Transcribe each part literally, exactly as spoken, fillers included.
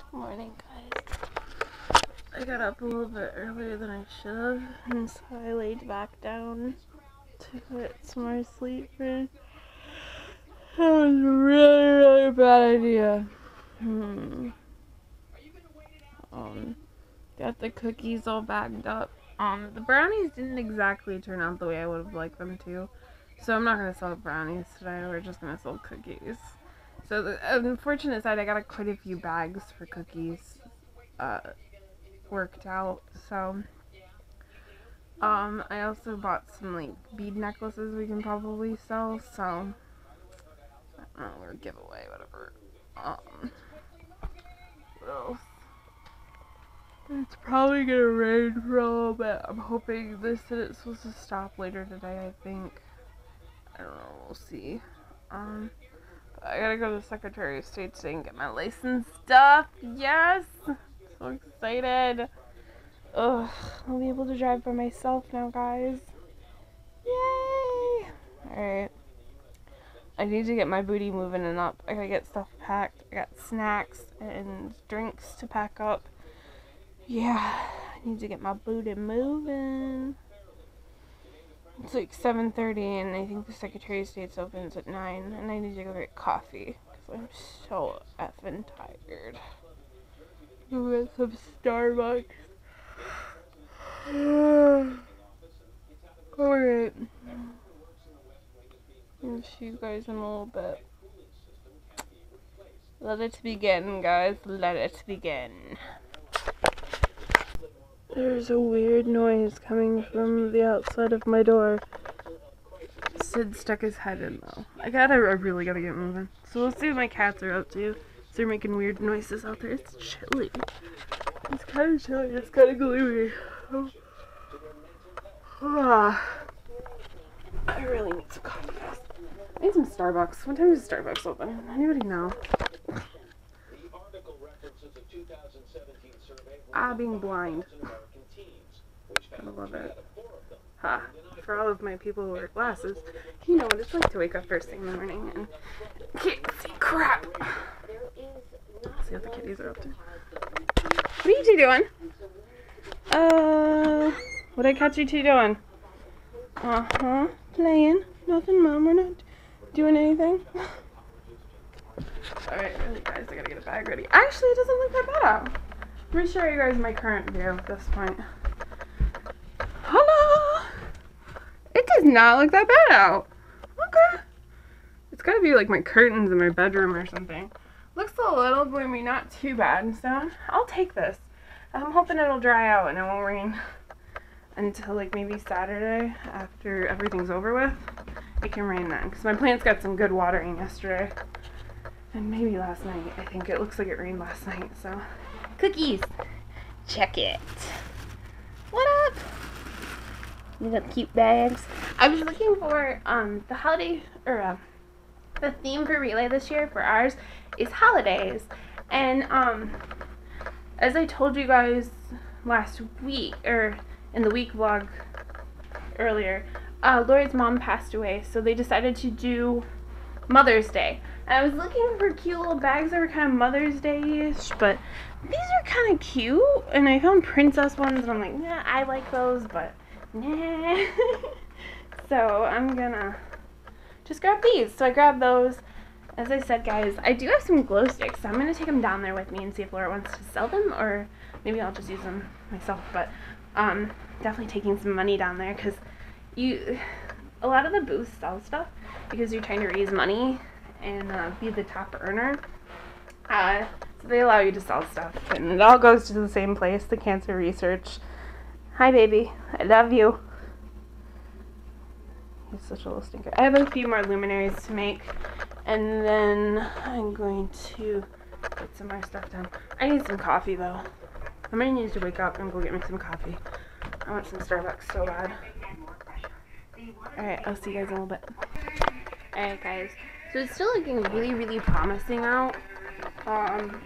Morning, guys. I got up a little bit earlier than I should have, and so I laid back down to get some more sleep. And that was a really, really bad idea. Hmm. Um, got the cookies all bagged up. Um, the brownies didn't exactly turn out the way I would have liked them to, so I'm not gonna sell brownies today. We're just gonna sell cookies. So the unfortunate side, I got a, quite a few bags for cookies. Uh, worked out, so um I also bought some like bead necklaces we can probably sell, so I don't know, or giveaway, whatever. Um what else? It's probably gonna rain for a little bit. I'm hoping this is supposed to stop later today, I think. I don't know, we'll see. Um but I gotta go to the Secretary of State today and get my license stuff. Yes! So excited. Ugh, I'll be able to drive by myself now, guys. Yay! Alright. I need to get my booty moving and up. I gotta get stuff packed. I got snacks and drinks to pack up. Yeah, I need to get my booty moving. It's like seven thirty and I think the Secretary of State's opens at nine, and I need to go get coffee because I'm so effing tired. Go get some Starbucks. Alright. I'll see you guys in a little bit. Let it begin, guys. Let it begin. There's a weird noise coming from the outside of my door. Sid stuck his head in though. I gotta, I really gotta get moving. So we'll see what my cats are up to. So they're making weird noises out there. It's chilly. It's kind of chilly. It's kind of gloomy. Oh. Ah. I really need some coffee, guys. I need some Starbucks. What time is Starbucks open? Anybody know? Ah, being blind. Gotta love it. Ha. For all of my people who wear glasses, you know what it's like to wake up first thing in the morning and can't see crap. See what the kitties are up to. What are you two doing? Uh, what did I catch you two doing? Uh-huh. Playing. Nothing, Mom. We're not doing anything. Alright, really, guys, I gotta get a bag ready. Actually, it doesn't look that bad out. Let me show you guys my current view at this point. Hello! It does not look that bad out. Okay. It's gotta be like my curtains in my bedroom or something. Looks a little gloomy, not too bad. So, I'll take this. I'm hoping it'll dry out and it won't rain until like maybe Saturday after everything's over with. It can rain then, because my plants got some good watering yesterday. And maybe last night. I think it looks like it rained last night, so. Cookies! Check it. What up? You got cute bags. I was looking for um the holiday, or uh, the theme for Relay this year for ours is holidays. And um, as I told you guys last week, or in the week vlog earlier, uh, Lori's mom passed away, so they decided to do Mother's Day. And I was looking for cute little bags that were kind of Mother's Day-ish, but these are kind of cute, and I found princess ones, and I'm like, nah, I like those, but nah. So I'm gonna just grab these. So I grabbed those. As I said, guys, I do have some glow sticks, so I'm gonna take them down there with me and see if Laura wants to sell them, or maybe I'll just use them myself. But um, definitely taking some money down there, because you, a lot of the booths sell stuff because you're trying to raise money and uh, be the top earner. Uh, so they allow you to sell stuff, and it all goes to the same place, the cancer research. Hi, baby. I love you. He's such a little stinker. I have a few more luminaries to make, and then I'm going to put some more stuff down. I need some coffee, though. I'm going to need to wake up and go get me some coffee. I want some Starbucks so bad. Alright, I'll see you guys in a little bit. Alright, guys. So it's still looking really, really promising out. Um,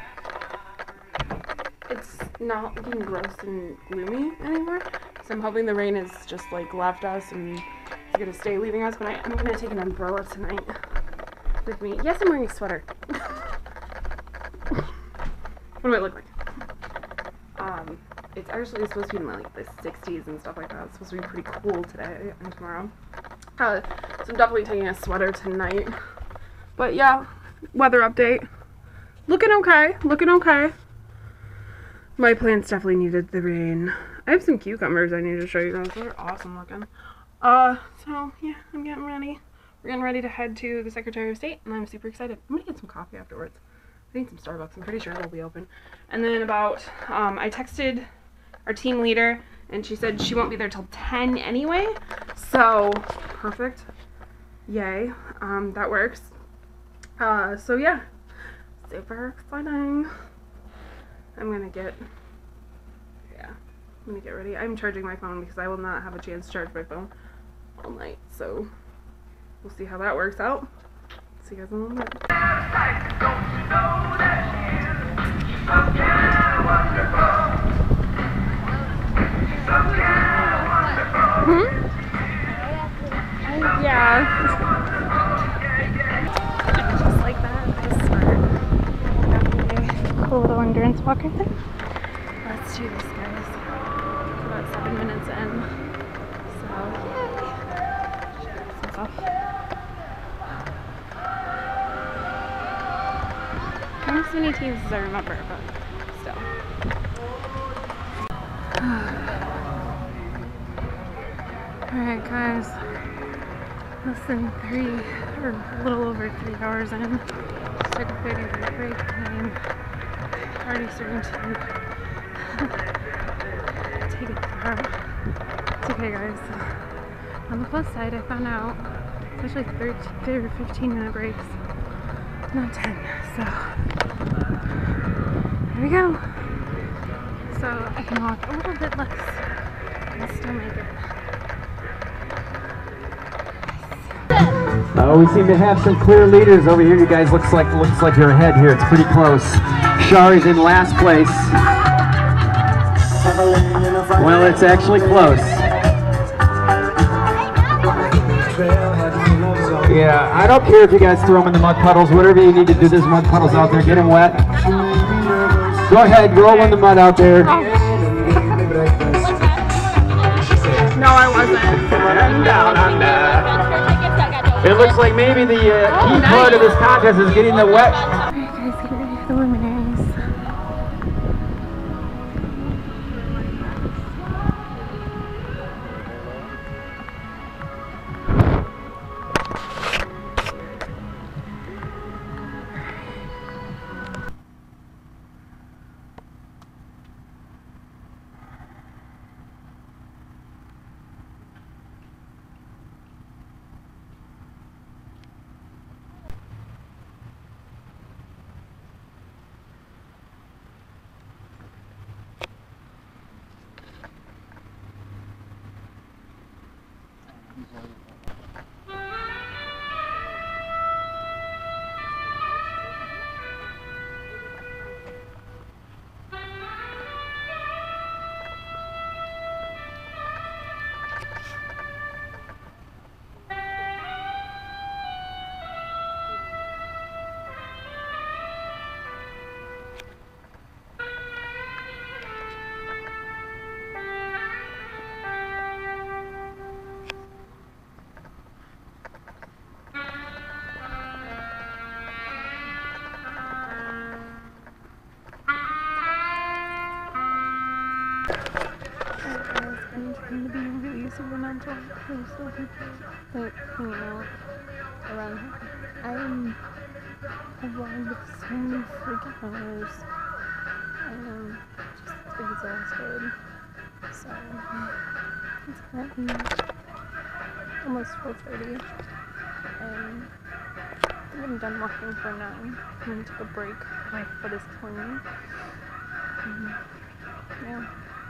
it's not looking gross and gloomy anymore. So I'm hoping the rain has just like left us and is gonna stay leaving us. But I, I'm gonna take an umbrella tonight with me. Yes, I'm wearing a sweater. What do I look like? Um, it's actually supposed to be in like the sixties and stuff like that. It's supposed to be pretty cool today and tomorrow. Uh, so I'm definitely taking a sweater tonight. But yeah, weather update. Looking okay. Looking okay. My plants definitely needed the rain. I have some cucumbers I need to show you guys. They're awesome looking. Uh, so yeah, I'm getting ready. We're getting ready to head to the Secretary of State, and I'm super excited. I'm gonna get some coffee afterwards. I need some Starbucks. I'm pretty sure they'll be open. And then about, um, I texted our team leader, and she said she won't be there till ten anyway. So, perfect. Yay. Um, that works. Uh, so yeah. Super exciting. I'm gonna get, yeah, I'm gonna get ready. I'm charging my phone because I will not have a chance to charge my phone all night. So, we'll see how that works out. See you guys in a little bit. Hmm? Yeah. Just like that. Just smart. Cool little endurance walk right there. Let's do this, guys. About seven minutes in. So, yay. Some stuff. Not as many teams as I remember, but still. Alright guys, less than three, or a little over three hours in, just took a thirty minute break and I'm already starting to take it down. It's okay guys, on the plus side I found out it's actually thirteen or fifteen minute breaks, not ten, so there we go. So I can walk a little bit less and still make it. Uh, we seem to have some clear leaders over here. You guys looks like looks like you're ahead here. It's pretty close. Shari's in last place. Well, it's actually close. Yeah, I don't care if you guys throw them in the mud puddles. Whatever you need to do, there's mud puddles out there. Get them wet. Go ahead, roll in the mud out there. Oh. No, I wasn't. And down under. It looks like maybe the uh, oh, key nice. part of this contest is getting the wet. Alright guys, getting ready for the luminaries. Going to be really super mental. There's still people like hanging out around here. I'm aligned with so many freaking hours. I'm just exhausted. So it's currently almost four thirty, and I think I'm done walking for now. I'm gonna take a break. My foot is clean. Um, yeah.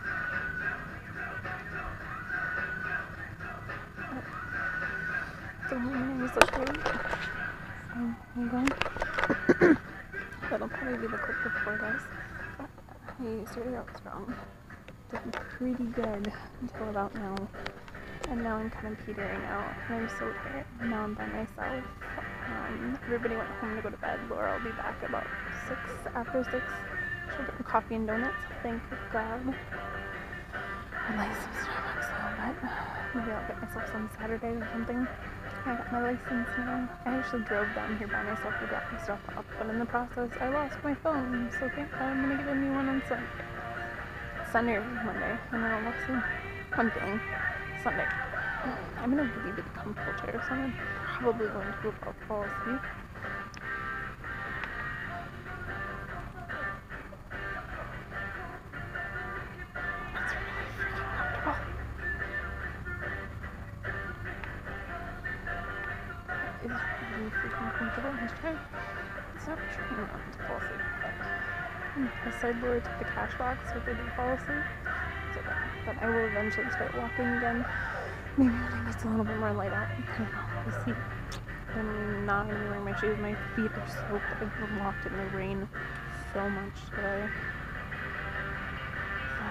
The luminaries look great. So, hold on. That'll probably be the clip before this. But I started out strong. Did pretty good until about now. And now I'm kind of petering out. And I'm so tired. Now I'm by myself. Um, everybody went home to go to bed. Laura will be back about six, after six. Should get coffee and donuts, thank God. I'd like some Starbucks though, but maybe I'll get myself some Saturday or something. I got my license now. I actually drove down here by myself to drop my stuff off, but in the process, I lost my phone, so thank God I'm gonna get a new one on Sunday. Sunday or Monday, and then I'll look see. I'm getting Sunday. I'm in a really big comfortable chair, so I'm probably going to go about fall asleep. It's really freaking comfortable. It is really freaking comfortable in this chair. It's not trying not to fall asleep. The sideboard took the cash box, so if I do fall asleep, so that, but I will eventually start walking again. Maybe when it gets a little bit more light out. I don't know. We'll see. I'm not going to be wearing my shoes. My feet are soaked. I've walked in the rain so much today. So,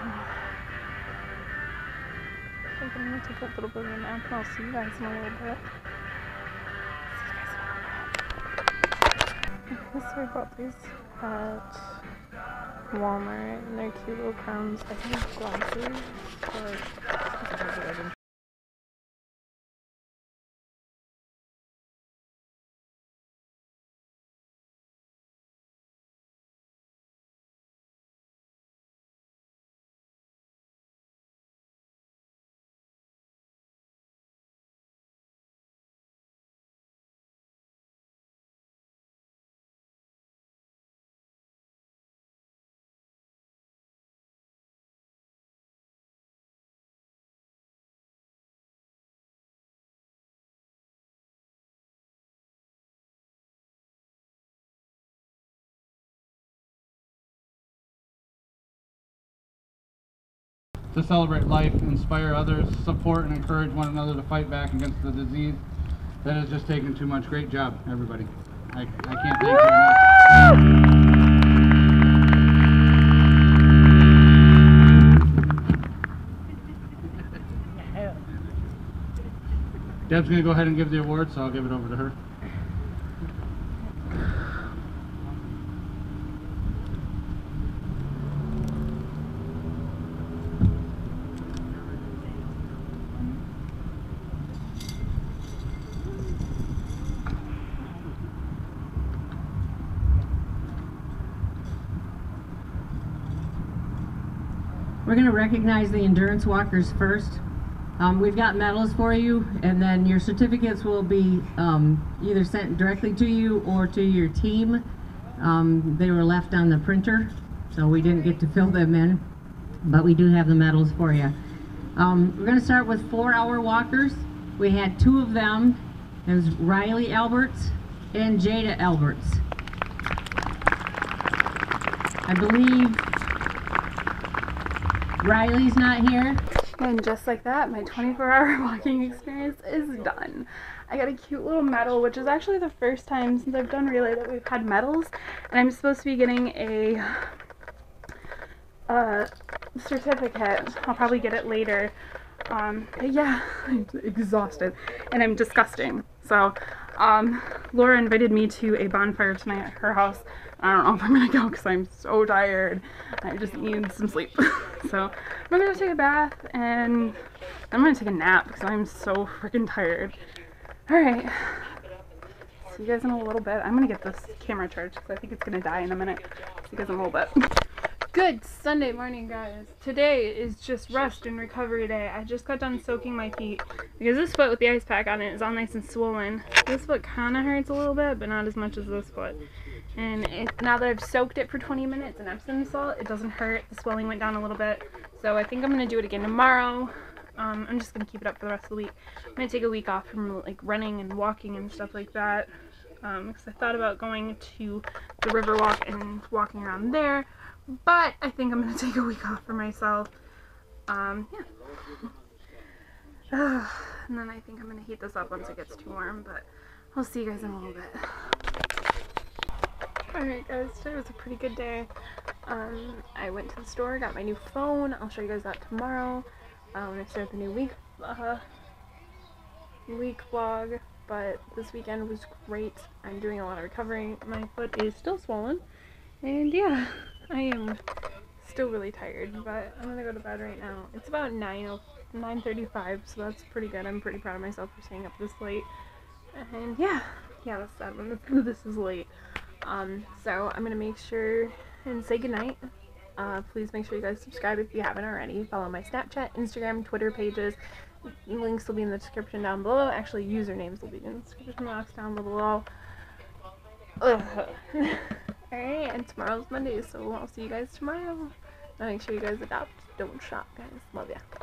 I think I'm going to take a little bit of a nap, and I'll see you guys in a little bit. See you guys in a little bit. I bought these at Walmart, and they're cute little crowns. I think it's glasses, or to celebrate life, inspire others, support and encourage one another to fight back against the disease that has just taken too much. Great job, everybody. I, I can't thank you enough. Deb's going to go ahead and give the award, so I'll give it over to her. We're going to recognize the endurance walkers first. Um, we've got medals for you, and then your certificates will be um, either sent directly to you or to your team. Um, they were left on the printer, so we didn't get to fill them in, but we do have the medals for you. Um, we're going to start with four-hour walkers. We had two of them. It was Riley Alberts and Jada Alberts. I believe Riley's not here. And just like that, my twenty-four hour walking experience is done. I got a cute little medal, which is actually the first time since I've done Relay that we've had medals. And I'm supposed to be getting a uh, certificate. I'll probably get it later. Um, but yeah, I'm exhausted and I'm disgusting. So um, Laura invited me to a bonfire tonight at her house. I don't know if I'm gonna go because I'm so tired. I just need some sleep. So I'm gonna take a bath and I'm gonna take a nap because I'm so freaking tired. Alright. See you guys in a little bit. I'm gonna get this camera charged because I think it's gonna die in a minute. See you guys in a little bit. Good Sunday morning, guys. Today is just rest and recovery day. I just got done soaking my feet because this foot with the ice pack on it is all nice and swollen. This foot kind of hurts a little bit, but not as much as this foot. And it, now that I've soaked it for twenty minutes in Epsom salt, it doesn't hurt. The swelling went down a little bit. So I think I'm going to do it again tomorrow. Um, I'm just going to keep it up for the rest of the week. I'm going to take a week off from like running and walking and stuff like that. Um, because I thought about going to the Riverwalk and walking around there. But I think I'm going to take a week off for myself. Um, yeah. And then I think I'm going to heat this up once it gets too warm. But I'll see you guys in a little bit. Alright guys, today was a pretty good day. Um, I went to the store, got my new phone. I'll show you guys that tomorrow uh, when I start the new week, uh, week vlog. But this weekend was great. I'm doing a lot of recovering. My foot is still swollen. And yeah, I am still really tired, but I'm gonna go to bed right now. It's about nine thirty-five, so that's pretty good. I'm pretty proud of myself for staying up this late. And yeah, yeah, that's sad when this, this is late. Um, so I'm gonna make sure and say goodnight. Uh, please make sure you guys subscribe if you haven't already. Follow my Snapchat, Instagram, Twitter pages. Links will be in the description down below. Actually, usernames will be in the description box down below. Ugh. Alright, and tomorrow's Monday, so I'll see you guys tomorrow. Now make sure you guys adopt, don't shop, guys. Love ya.